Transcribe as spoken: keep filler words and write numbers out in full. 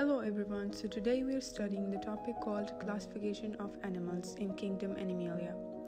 Hello everyone, so today we are studying the topic called classification of animals in kingdom Animalia.